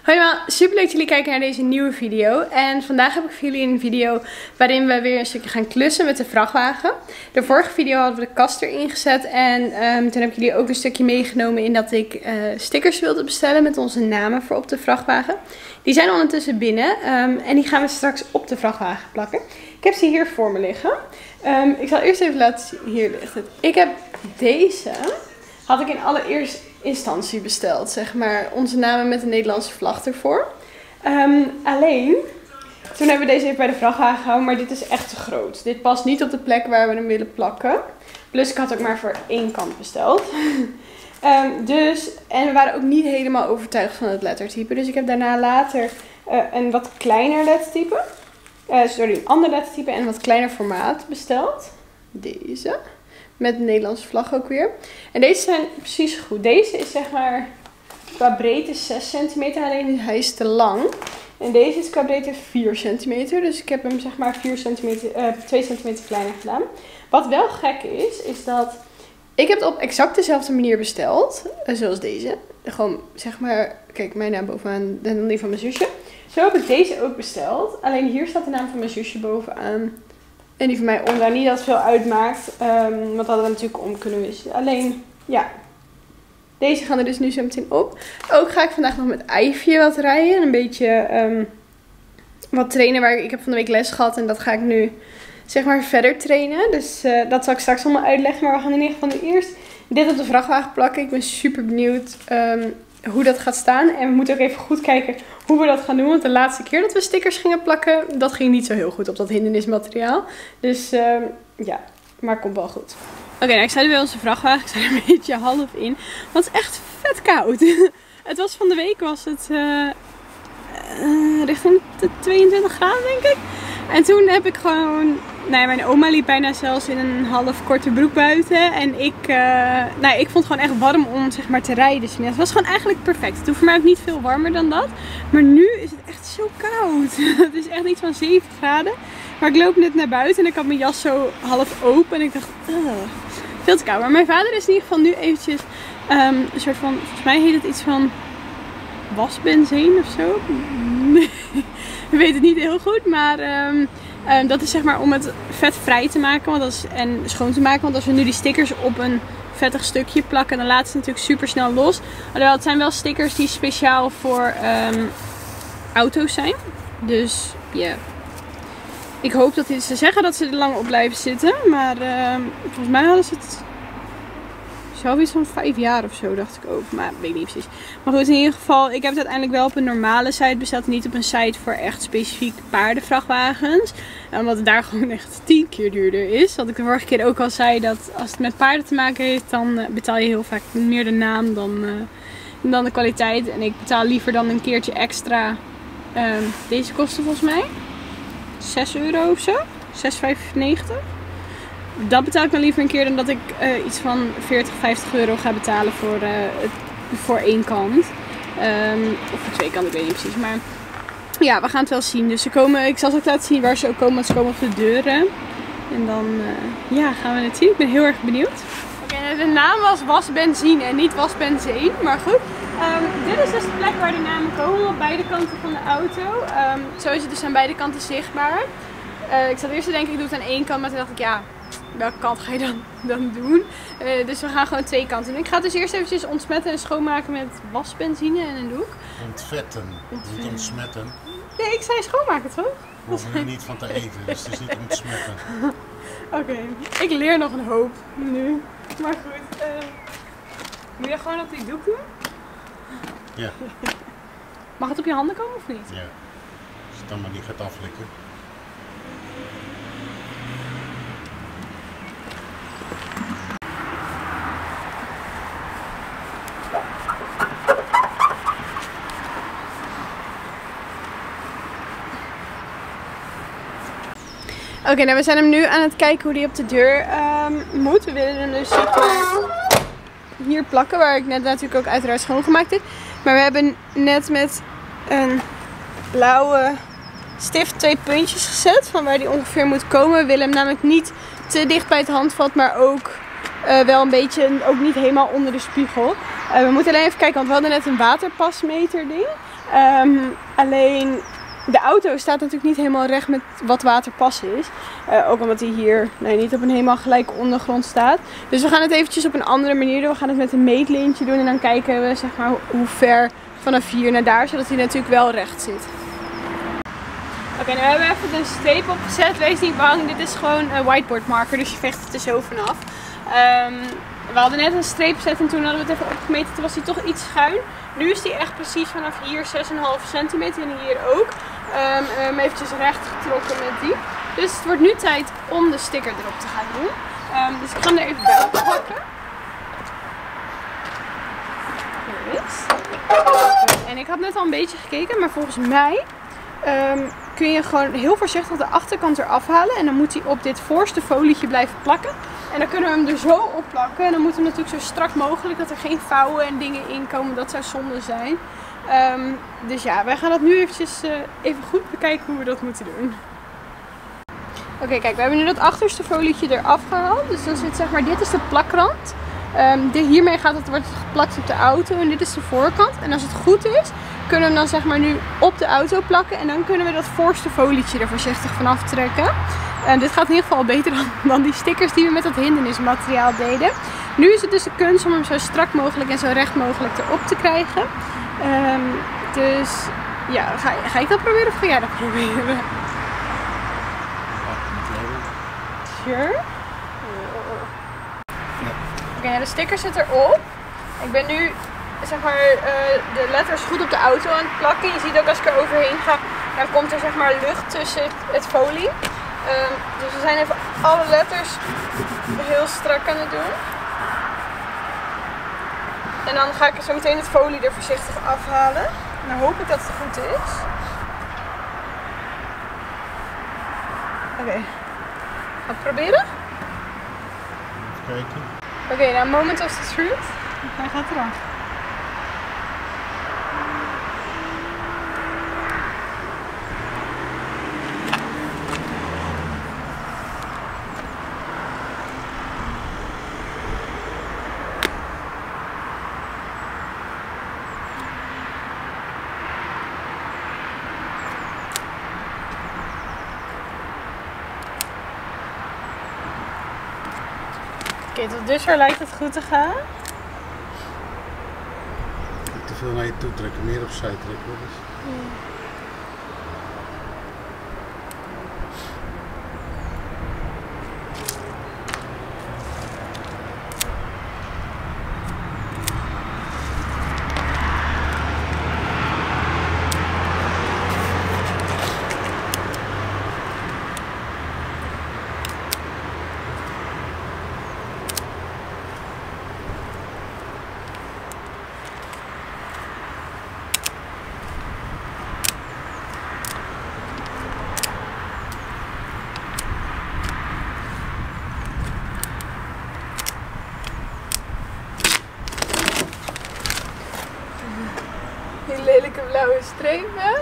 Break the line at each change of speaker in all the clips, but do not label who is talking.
Hoi allemaal, super leuk dat jullie kijken naar deze nieuwe video. En vandaag heb ik voor jullie een video waarin we weer een stukje gaan klussen met de vrachtwagen. De vorige video hadden we de kast erin gezet en toen heb ik jullie ook een stukje meegenomen in dat ik stickers wilde bestellen met onze namen voor op de vrachtwagen. Die zijn ondertussen binnen en die gaan we straks op de vrachtwagen plakken. Ik heb ze hier voor me liggen. Ik zal eerst even laten zien, hier ligt het. Ik heb deze, had ik in allereerste instantie besteld, zeg maar, onze namen met de Nederlandse vlag ervoor. Alleen, toen hebben we deze even bij de vrachtwagen gehouden, maar dit is echt te groot. Dit past niet op de plek waar we hem willen plakken. Plus ik had ook maar voor één kant besteld. En we waren ook niet helemaal overtuigd van het lettertype. Dus ik heb daarna later een wat kleiner lettertype. Een ander lettertype en een wat kleiner formaat besteld. Deze. Met de Nederlandse vlag ook weer. En deze zijn precies goed. Deze is zeg maar qua breedte 6 centimeter. Alleen hij is te lang. En deze is qua breedte 4 centimeter. Dus ik heb hem zeg maar 2 centimeter kleiner gedaan. Wat wel gek is dat ik heb het op exact dezelfde manier besteld. Zoals deze. Gewoon zeg maar, kijk, mijn naam bovenaan en dan die van mijn zusje. Zo heb ik deze ook besteld. Alleen hier staat de naam van mijn zusje bovenaan. En die van mij onderaan. Niet dat het veel uitmaakt. Want hadden we natuurlijk om kunnen wisselen. Alleen, ja. Deze gaan er dus nu zo meteen op. Ook ga ik vandaag nog met Ivy wat rijden. Een beetje wat trainen. Ik heb van de week les gehad. En dat ga ik nu zeg maar verder trainen. Dus dat zal ik straks allemaal uitleggen. Maar we gaan in ieder geval nu eerst dit op de vrachtwagen plakken. Ik ben super benieuwd hoe dat gaat staan. En we moeten ook even goed kijken hoe we dat gaan doen. Want de laatste keer dat we stickers gingen plakken, dat ging niet zo heel goed op dat hindernismateriaal. Dus ja, maar het komt wel goed. Oké, nou, ik sta nu bij onze vrachtwagen. Ik sta er een beetje half in. Want het is echt vet koud. Het was van de week richting de 22 graden denk ik. En toen heb ik gewoon... Nou, mijn oma liep bijna zelfs in een half korte broek buiten. En ik vond het gewoon echt warm om zeg maar te rijden. Het was gewoon eigenlijk perfect. Het hoeft voor mij ook niet veel warmer dan dat. Maar nu is het echt zo koud. Het is echt iets van 7 graden. Maar ik loop net naar buiten en ik had mijn jas zo half open. En ik dacht, veel te koud. Maar mijn vader is in ieder geval nu eventjes een soort van, volgens mij heet het iets van wasbenzine of zo. Ik weet het niet heel goed, maar... dat is zeg maar om het vet vrij te maken en schoon te maken. Want als we nu die stickers op een vettig stukje plakken, dan laat ze natuurlijk super snel los. Alhoewel, het zijn wel stickers die speciaal voor auto's zijn. Dus ja. Ik hoop dat ze zeggen dat ze er lang op blijven zitten. Maar volgens mij hadden ze het zelf iets van 5 jaar of zo, dacht ik ook. Maar weet ik niet precies. Maar goed, in ieder geval, ik heb het uiteindelijk wel op een normale site besteld. Niet op een site voor echt specifiek paardenvrachtwagens. Omdat het daar gewoon echt 10 keer duurder is. Wat ik de vorige keer ook al zei, dat als het met paarden te maken heeft, dan betaal je heel vaak meer de naam dan de kwaliteit. En ik betaal liever dan een keertje extra. Deze kostte volgens mij 6 euro of zo. 6,95. Dat betaal ik dan liever een keer dan dat ik iets van 40, 50 euro ga betalen voor één kant. Of voor 2 kanten, ik weet niet precies. Maar ja, we gaan het wel zien. Dus ik zal ze ook laten zien waar ze ook komen. Want ze komen op de deuren. En dan gaan we het zien. Ik ben heel erg benieuwd. Oké, de naam was wasbenzine en niet wasbenzine. Maar goed. Dit is dus de plek waar de namen komen. Op beide kanten van de auto. Zo is het dus aan beide kanten zichtbaar. Ik zat eerst te denken, ik doe het aan één kant. Maar toen dacht ik, ja... Welke kant ga je dan doen? Dus we gaan gewoon 2 kanten doen. Ik ga het dus eerst eventjes ontsmetten en schoonmaken met wasbenzine en een doek.
Ontvetten, niet ontsmetten.
Nee, ik zei schoonmaken toch?
We hoeven er niet van te eten, dus het is niet ontsmetten.
Oké, ik leer nog een hoop nu. Maar goed, moet je dat gewoon op die doek doen?
Ja.
Mag het op je handen komen of niet?
Ja, als het dan maar niet gaat aflikken.
Oké, nou we zijn hem nu aan het kijken hoe die op de deur moet. We willen hem dus hier plakken, waar ik net natuurlijk ook uiteraard schoongemaakt heb. Maar we hebben net met een blauwe stift 2 puntjes gezet van waar die ongeveer moet komen. We willen hem namelijk niet te dicht bij het handvat, maar ook wel een beetje, ook niet helemaal onder de spiegel. We moeten alleen even kijken, want we hadden net een waterpasmeter ding. Alleen de auto staat natuurlijk niet helemaal recht met wat waterpas is. Ook omdat hij hier niet op een helemaal gelijke ondergrond staat. Dus we gaan het eventjes op een andere manier doen. We gaan het met een meetlintje doen en dan kijken we zeg maar hoe ver vanaf hier naar daar. Zodat hij natuurlijk wel recht zit. Oké, nu hebben we even een streep opgezet. Wees niet bang, dit is gewoon een whiteboard marker. Dus je veegt het er zo vanaf. We hadden net een streep gezet en toen hadden we het even opgemeten. Toen was hij toch iets schuin. Nu is hij echt precies vanaf hier 6,5 centimeter en hier ook. Hem eventjes recht getrokken met die. Dus het wordt nu tijd om de sticker erop te gaan doen. Dus ik ga hem er even bij oppakken. Hier is. En ik had net al een beetje gekeken, maar volgens mij kun je gewoon heel voorzichtig de achterkant eraf halen. En dan moet hij op dit voorste folietje blijven plakken. En dan kunnen we hem er zo op plakken. En dan moet hij natuurlijk zo strak mogelijk, dat er geen vouwen en dingen in komen. Dat zou zonde zijn. Dus ja, wij gaan dat nu eventjes even goed bekijken hoe we dat moeten doen. Oké, kijk, we hebben nu dat achterste folietje eraf gehaald. Dus dan zit zeg maar, dit is de plakrand. Hiermee wordt het geplakt op de auto en dit is de voorkant. En als het goed is, kunnen we hem dan zeg maar nu op de auto plakken. En dan kunnen we dat voorste folietje er voorzichtig vanaf trekken. Dit gaat in ieder geval beter dan die stickers die we met dat hindernismateriaal deden. Nu is het dus de kunst om hem zo strak mogelijk en zo recht mogelijk erop te krijgen. Dus ja, ga ik dat proberen of ga jij dat proberen? Sure. Oké, de sticker zit erop. Ik ben nu zeg maar de letters goed op de auto aan het plakken. Je ziet ook als ik er overheen ga, dan komt er zeg maar lucht tussen het folie. Dus we zijn even alle letters heel strak aan het doen. En dan ga ik zo meteen het folie er voorzichtig afhalen. En dan hoop ik dat het goed is. Oké. Gaan we het proberen?
Even kijken.
Oké, nou moment of the truth. Hij gaat eraf. Oké, tot dusver lijkt het goed te gaan.
Niet te veel naar je toe trekken, meer opzij trekken. Dus. Die lelijke blauwe streep weg.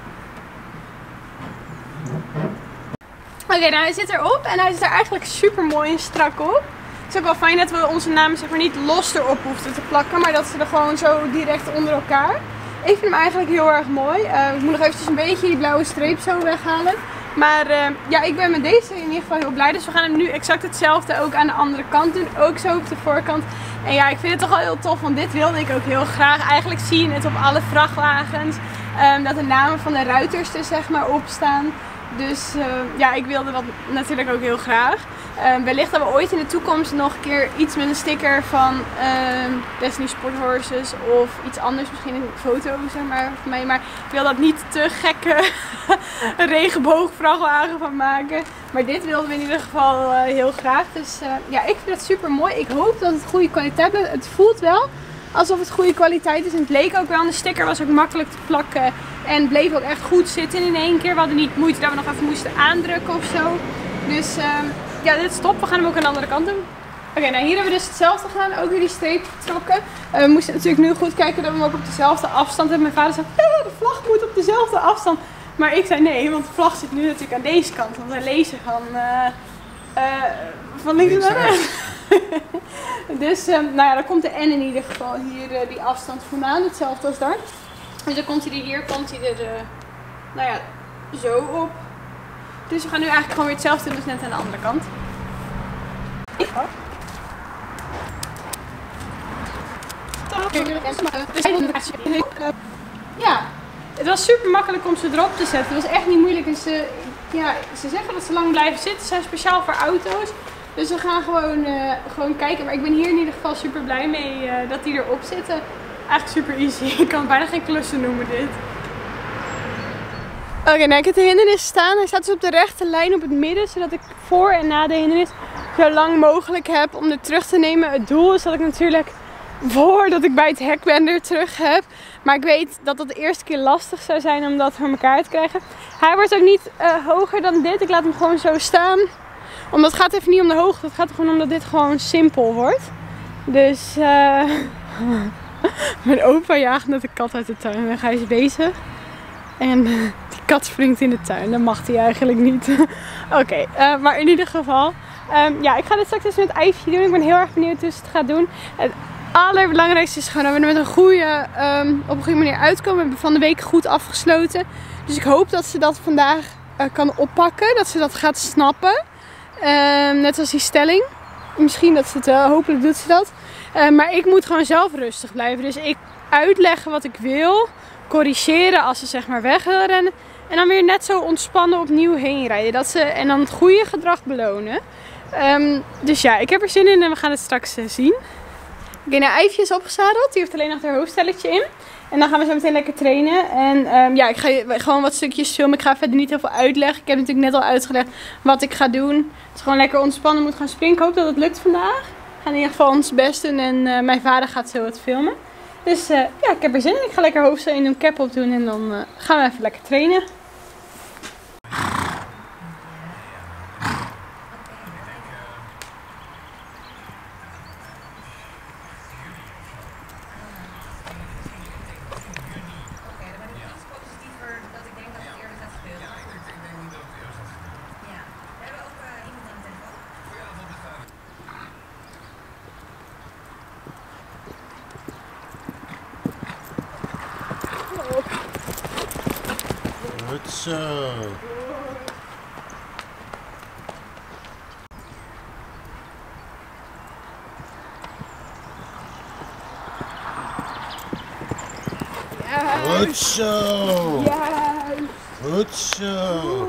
Oké, nou hij zit erop en hij zit er eigenlijk super mooi en strak op. Het is ook wel fijn dat we onze namen zeg maar niet los erop hoefden te plakken, maar dat ze er gewoon zo direct onder elkaar. Ik vind hem eigenlijk heel erg mooi. Ik moet nog eventjes een beetje die blauwe streep zo weghalen. Maar ja, ik ben met deze in ieder geval heel blij. Dus we gaan hem nu exact hetzelfde ook aan de andere kant doen. Ook zo op de voorkant. En ja, ik vind het toch wel heel tof, want dit wilde ik ook heel graag. Eigenlijk zie je het op alle vrachtwagens. Dat de namen van de ruiters er zeg maar op staan. Dus ja, ik wilde dat natuurlijk ook heel graag. Wellicht dat we ooit in de toekomst nog een keer iets met een sticker van Destiny Sport Horses of iets anders, misschien een foto zeg maar van mij. Maar ik wil dat niet te gekke regenboogvrachtwagen van maken. Maar dit wilden we in ieder geval heel graag. Dus ja, ik vind het super mooi. Ik hoop dat het goede kwaliteit blijft. Het voelt wel alsof het goede kwaliteit is. En het leek ook wel. En de sticker was ook makkelijk te plakken. En bleef ook echt goed zitten in één keer. We hadden niet moeite dat we nog even moesten aandrukken of zo. Dus ja, dit is top. We gaan hem ook aan de andere kant doen. Oké, nou hier hebben we dus hetzelfde gedaan. Ook weer die streep getrokken. We moesten natuurlijk nu goed kijken dat we hem ook op dezelfde afstand hebben. Mijn vader zei, de vlag moet op dezelfde afstand. Maar ik zei nee, want de vlag zit nu natuurlijk aan deze kant. Want wij lezen van links naar rechts. Dus nou ja, dan komt de N in ieder geval hier die afstand vandaan. Hetzelfde als daar. Dus dan komt hij hier, komt hij er, nou ja, zo op. Dus we gaan nu eigenlijk gewoon weer hetzelfde doen als net aan de andere kant. Ja, het was super makkelijk om ze erop te zetten. Het was echt niet moeilijk. En ze zeggen dat ze lang blijven zitten. Ze zijn speciaal voor auto's. Dus we gaan gewoon kijken. Maar ik ben hier in ieder geval super blij mee dat die erop zitten. Eigenlijk super easy. Ik kan het bijna geen klussen noemen dit. Oké, nou ik heb de hindernis staan. Hij staat dus op de rechte lijn op het midden. Zodat ik voor en na de hindernis zo lang mogelijk heb om er terug te nemen. Het doel is dat ik natuurlijk voordat ik bij het hek ben er terug heb. Maar ik weet dat dat de eerste keer lastig zou zijn om dat voor elkaar te krijgen. Hij wordt ook niet hoger dan dit. Ik laat hem gewoon zo staan. Omdat het gaat even niet om de hoogte. Het gaat er gewoon om dat dit gewoon simpel wordt. Dus mijn opa jaagt net een kat uit de tuin weg. Hij is bezig. En die kat springt in de tuin. Dat mag hij eigenlijk niet. Oké, maar in ieder geval. Ja, ik ga dit straks eens met Ivy doen. Ik ben heel erg benieuwd hoe ze het gaat doen. Het allerbelangrijkste is gewoon dat we er met een goede, op een goede manier uitkomen. We hebben van de week goed afgesloten. Dus ik hoop dat ze dat vandaag kan oppakken. Dat ze dat gaat snappen. Net als die stelling. Misschien dat ze het wel. Hopelijk doet ze dat. Maar ik moet gewoon zelf rustig blijven. Dus ik uitleggen wat ik wil. Corrigeren als ze zeg maar weg wil rennen. En dan weer net zo ontspannen opnieuw heen rijden. En dan het goede gedrag belonen. Dus ja, ik heb er zin in en we gaan het straks zien. Oké, nou Ivy is opgezadeld. Die heeft alleen nog haar hoofdstelletje in. En dan gaan we zo meteen lekker trainen. En ja, ik ga gewoon wat stukjes filmen. Ik ga verder niet heel veel uitleggen. Ik heb natuurlijk net al uitgelegd wat ik ga doen. Het is gewoon lekker ontspannen. Moet gaan springen. Ik hoop dat het lukt vandaag. We gaan in ieder geval ons best doen. En mijn vader gaat zo wat filmen. Dus ja, ik heb er zin in. Ik ga lekker hoofdstel in doen, cap op doen. En dan gaan we even lekker trainen.
Goed zo. Goed zo. Goed zo.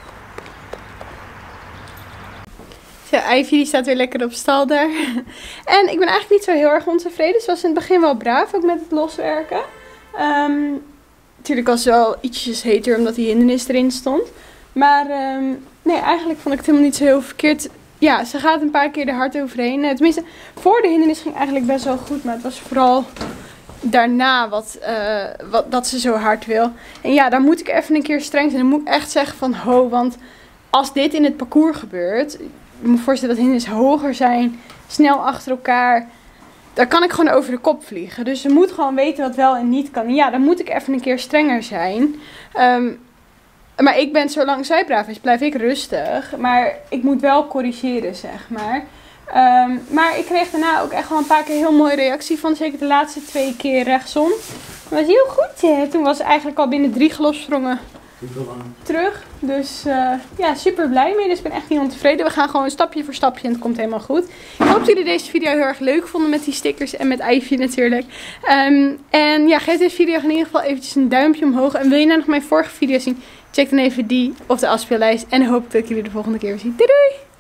Ja, Ivy die staat weer lekker op stal daar. En ik ben eigenlijk niet zo heel erg ontevreden. Ze was in het begin wel braaf, ook met het loswerken. Natuurlijk was het wel ietsjes heter omdat die hindernis erin stond. Maar nee, eigenlijk vond ik het helemaal niet zo heel verkeerd. Ja, ze gaat een paar keer er hard overheen. Tenminste, voor de hindernis ging eigenlijk best wel goed. Maar het was vooral daarna dat ze zo hard wil. En ja, dan moet ik even een keer streng zijn. Dan moet ik echt zeggen van ho, want als dit in het parcours gebeurt, je moet je voorstellen dat hindernissen hoger zijn, snel achter elkaar, dan kan ik gewoon over de kop vliegen. Dus ze moet gewoon weten wat wel en niet kan. En ja, dan moet ik even een keer strenger zijn. Maar ik ben, zolang zij braaf is, blijf ik rustig. Maar ik moet wel corrigeren, zeg maar. Maar ik kreeg daarna ook echt wel een paar keer heel mooie reactie van. Zeker de laatste 2 keer rechtsom. Dat was heel goed. Toen was ze eigenlijk al binnen 3 galopsprongen terug. Dus ja, super blij mee. Dus ik ben echt niet ontevreden. We gaan gewoon stapje voor stapje en het komt helemaal goed. Ik hoop dat jullie deze video heel erg leuk vonden met die stickers en met Ivy natuurlijk. En ja, geef deze video in ieder geval eventjes een duimpje omhoog. En wil je nou nog mijn vorige video zien? Check dan even die op de afspeellijst. En dan hoop ik dat ik jullie de volgende keer weer zie. Doei doei!